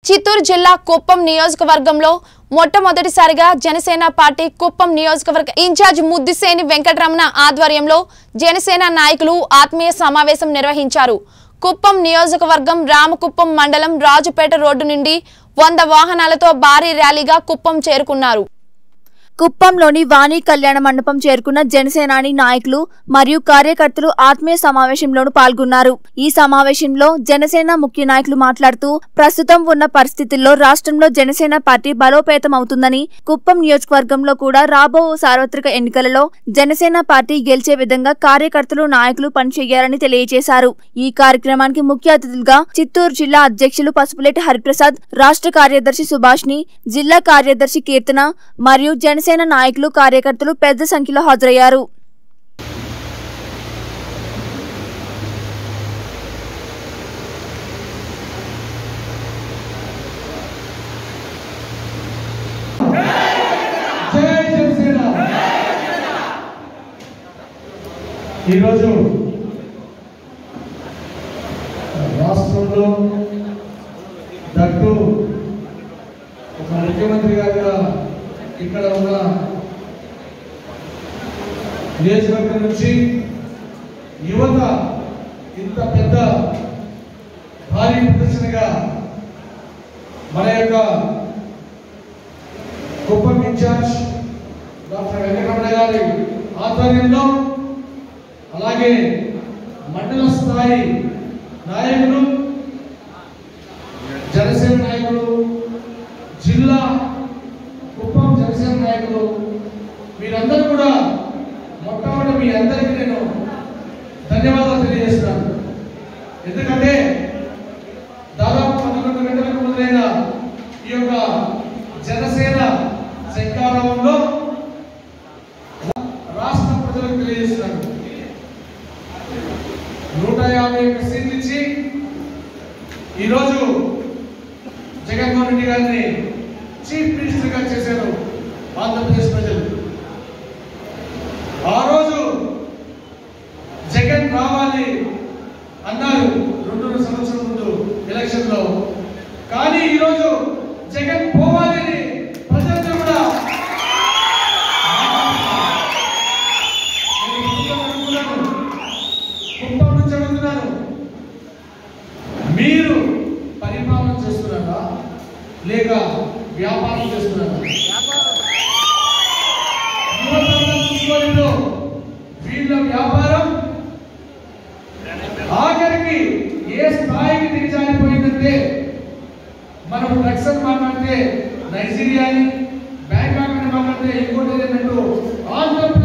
చిత్తూరు జిల్లా కుప్పం నియోజకవర్గంలో మొట్టమొదటిసారిగా జనసేన పార్టీ కుప్పం నియోజకవర్గ ఇన్ఛార్జ్ ముద్దిసేని వెంకటరమణ ఆధ్వర్యంలో జనసేన నాయకులు ఆత్మీయ సమావేశం నిర్వహించారు. కుప్పం నియోజకవర్గం రామకుప్పం మండలం రాజుపేట రోడ్డు నుండి 100 వాహనాలతో భారీ ర్యాలీగా కుప్పం చేరుకున్నారు. కుప్పంలోని వాణి కళ్యాణ మండపం చేరుకున్న జనసేనాని నాయకులు మరియు కార్యకర్తలు ఆత్మీయ సమావేశంలో పాల్గొన్నారు. ఈ సమావేశంలో జనసేన ముఖ్య నాయకులు మాట్లాడుతూ ప్రస్తుతం ఉన్న పరిస్థితుల్లో రాష్ట్రంలో జనసేన పార్టీ బలోపేతం అవుతుందని, కుప్పం నియోజకవర్గంలో కూడా రాబో సార్వత్రిక ఎన్నికలలో జనసేన పార్టీ గెలిచే విధంగా కార్యకర్తలు నాయకులు పనిచేయాలని తెలియజేశారు. ఈ కార్యక్రమానికి ముఖ్య అతిథులుగా చిత్తూరు జిల్లా అధ్యక్షులు పసుపులేటి హరిప్రసాద్, రాష్ట్ర కార్యదర్శి సుభాష్ని, జిల్లా కార్యదర్శి కీర్తన మరియు జనసేన నాయకులు కార్యకర్తలు పెద్ద సంఖ్యలో హాజరయ్యారు. ఈరోజు రాష్ట్రంలో దట్టు ఒక ముఖ్యమంత్రి గారు ఇక్కడ ఉన్న నియోజకవర్గం నుంచి యువత ఇంత పెద్ద భారీ ప్రదర్శనగా మన యొక్క కుప్పం ఇన్ఛార్జ్ డాక్టర్ వెంకటరమణ గారి ఆధ్వర్యంలో, అలాగే మండల స్థాయి నాయకులు, జనసేన నాయకులు, జిల్లా కుప్పం జనసేన నాయకులు, మీరందరూ కూడా మొట్టమొదటి మీ అందరికీ నేను ధన్యవాదాలు తెలియజేస్తున్నాను. ఎందుకంటే దాదాపు 11 గంటలకు మొదలైన ఈ యొక్క జనసేన శంఖారావంలో రాష్ట్ర ప్రజలకు తెలియజేస్తున్నాను. 151 సీట్లు ఇచ్చి ఈరోజు జగన్మోహన్ రెడ్డి గారిని చీఫ్ మినిస్టర్ గా చేశారు ఆంధ్రప్రదేశ్ ప్రజలు. ఆ రోజు జగన్ రావాలి అన్నారు 2 సంవత్సరాల ముందు ఎలక్షన్ లో. కానీ ఈరోజు జగన్ పోవాలని ప్రజలందరూ కూడా కుప్పం నుంచి అడుగుతున్నాను, మీరు పరిపాలన చేస్తున్నారా లేక వ్యాపారం చేస్తున్నారా? వీళ్ళ వ్యాపారం ఆఖరికి ఏ స్థాయికి దిగజారిపోయిందంటే, మనం డ్రగ్స్ అని మాట్లాడితే నైజీరియా అని, బ్యాంకాక్ అని మాట్లాడితే ఇంకోటి ఏంటంటూ ఆంధ్రప్రదేశ్